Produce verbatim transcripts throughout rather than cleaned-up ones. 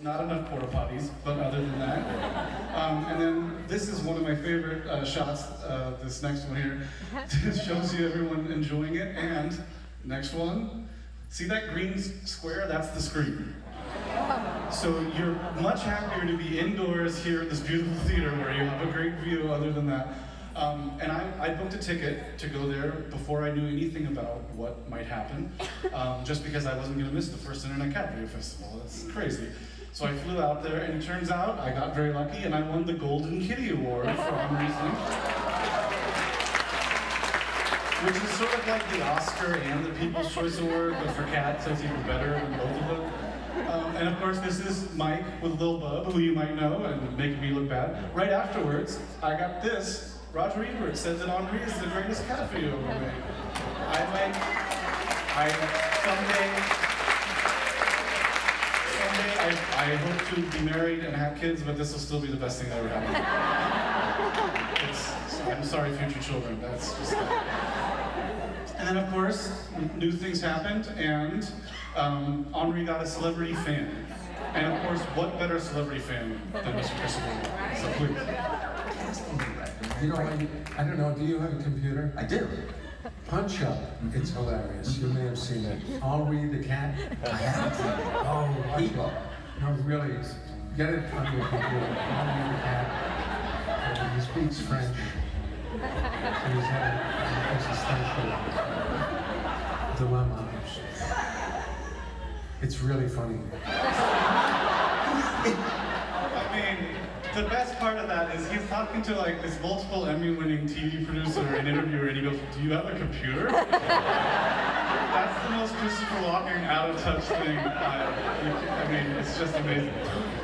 not enough porta potties, but other than that. Um, and then this is one of my favorite uh, shots, uh, this next one here. It shows you everyone enjoying it, and next one, see that green square? That's the screen. So you're much happier to be indoors here at this beautiful theater where you have a great view other than that. Um, and I, I booked a ticket to go there before I knew anything about what might happen, um, just because I wasn't going to miss the first Internet Cat Video Festival. That's crazy. So I flew out there, and it turns out I got very lucky, and I won the Golden Kitty Award for Henri's thing, which is sort of like the Oscar and the People's Choice Award, but for cats, so it's even better than both of them. Um, and of course, this is Mike with Lil Bub, who you might know, and making me look bad. Right afterwards, I got this. Roger Ebert said that Henri is the greatest cat video ever made. I might, I, someday, someday I, I hope to be married and have kids, but this will still be the best thing that ever happened. It's, I'm sorry, future children, that's just that. And then of course, new things happened, and um, Henri got a celebrity fan. And of course, what better celebrity fan than Mister Christopher Walken? So please. You know, I, I don't know, do you have a computer? I do. Punch Up, it's hilarious. You may have seen it. Henri the cat. I haven't seen it. Oh, watch it. No, really, get it on your computer. Henri the cat. And he speaks French. So he's had an existential dilemma. It's really funny. I mean, the best part of that is he's talking to like this multiple Emmy-winning T V producer and interviewer, and he goes, "Do you have a computer?" That's the most Christopher Walken out-of-touch thing. I, I mean, it's just amazing.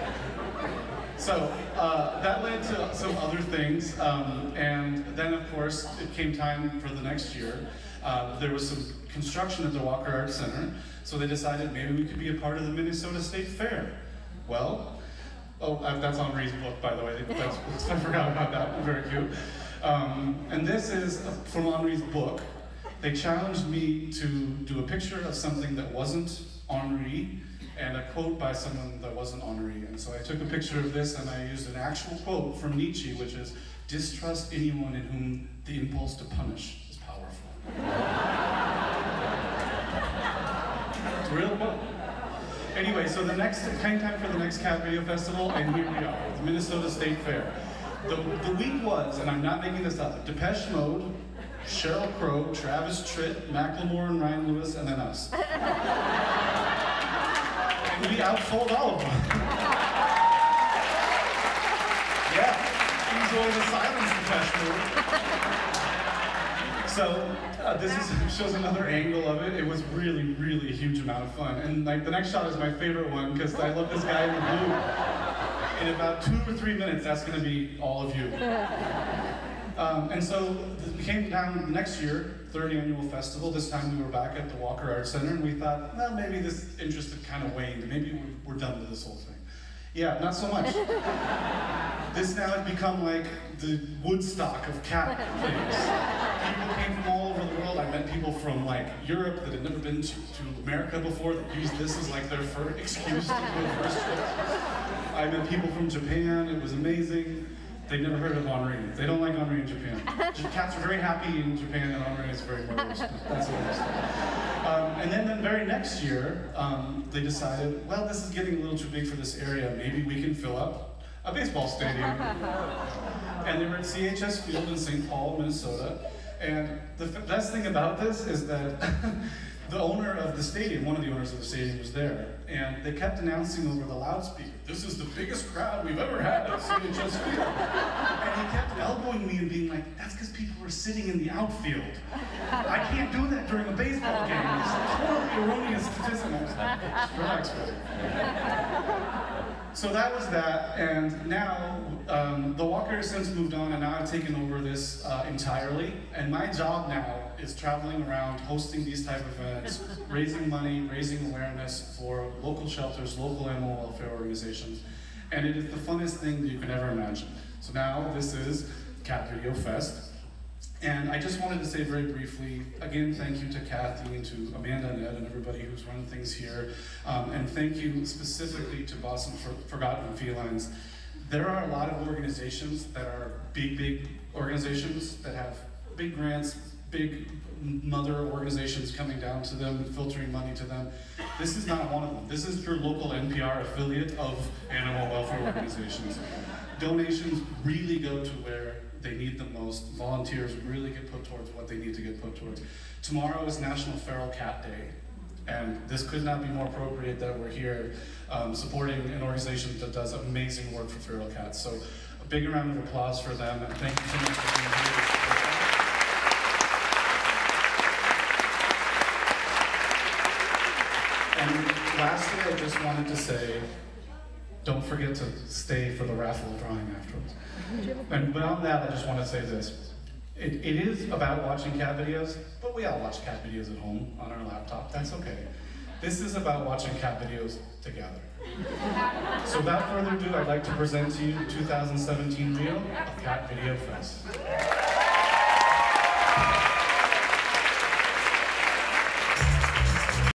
So uh, that led to some other things, um, and then of course it came time for the next year. Uh, there was some construction at the Walker Arts Center, so they decided maybe we could be a part of the Minnesota State Fair. Well. Oh, uh, that's Henri's book, by the way. That's, I forgot about that. Very cute. Um, and this is from Henri's book. They challenged me to do a picture of something that wasn't Henri and a quote by someone that wasn't Henri. And so I took a picture of this and I used an actual quote from Nietzsche, which is, "Distrust anyone in whom the impulse to punish is powerful." It's a real quote. Anyway, so the next, came time for the next Cat Video Festival, and here we are, the Minnesota State Fair. The, the week was, and I'm not making this up, Depeche Mode, Sheryl Crow, Travis Tritt, Macklemore and Ryan Lewis, and then us. And we outsold all of them. Yeah, enjoy the silence, Depeche Mode. So, uh, this is, shows another angle of it. It was really, really a huge amount of fun. And like the next shot is my favorite one, because I love this guy in the blue. In about two or three minutes, that's going to be all of you. Um, and so, we came down next year, third annual festival. This time we were back at the Walker Arts Center, and we thought, well, maybe this interest had kind of waned. Maybe we're done with this whole thing. Yeah, not so much. This now has become like the Woodstock of cat things. People came from all over the world. I met people from like Europe that had never been to, to America before that used this as like their first excuse to do a first trip. I met people from Japan. It was amazing. They'd never heard of Henri. They don't like Henri in Japan. Cats are very happy in Japan, and Henri is very nervous. That's what it is. Um, and then the very next year, um, they decided, well, this is getting a little too big for this area. Maybe we can fill up a baseball stadium. And they were at C H S Field in Saint Paul, Minnesota. And the best thing about this is that the owner of the stadium, one of the owners of the stadium was there. And they kept announcing over the loudspeaker, "This is the biggest crowd we've ever had at C H S Field." And he kept elbowing me and being like, "That's because people were sitting in the outfield. I can't do that during a baseball game. It's totally erroneous statistics." Relax, buddy. So that was that, and now um, the Walker has since moved on, and now I've taken over this uh, entirely. And my job now is traveling around, hosting these type of events, raising money, raising awareness for local shelters, local animal welfare organizations, and it is the funnest thing that you can ever imagine. So now this is Cat Video Fest. And I just wanted to say very briefly, again, thank you to Kathy and to Amanda and Ed and everybody who's run things here. Um, and thank you specifically to Boston for Forgotten Felines. There are a lot of organizations that are big, big organizations that have big grants, big mother organizations coming down to them, filtering money to them. This is not one of them. This is your local N P R affiliate of animal welfare organizations. Donations really go to where they need the most. Volunteers really get put towards what they need to get put towards. Tomorrow is National Feral Cat Day, and this could not be more appropriate that we're here um, supporting an organization that does amazing work for feral cats. So a big round of applause for them, and thank you so much for being here. And lastly, I just wanted to say, don't forget to stay for the raffle drawing afterwards. And beyond that, I just want to say this. It, it is about watching cat videos, but we all watch cat videos at home on our laptop. That's okay. This is about watching cat videos together. So without further ado, I'd like to present to you the two thousand seventeen reel of Cat Video Fest.